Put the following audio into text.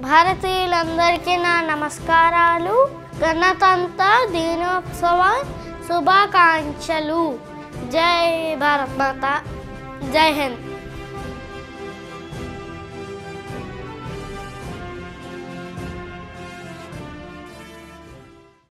భారతీయులందరికీ నా నమస్కారాలు. గణతంత్ర దినోత్సవ శుభాకాంక్షలు. జై భారత్ మాత. జై హింద్.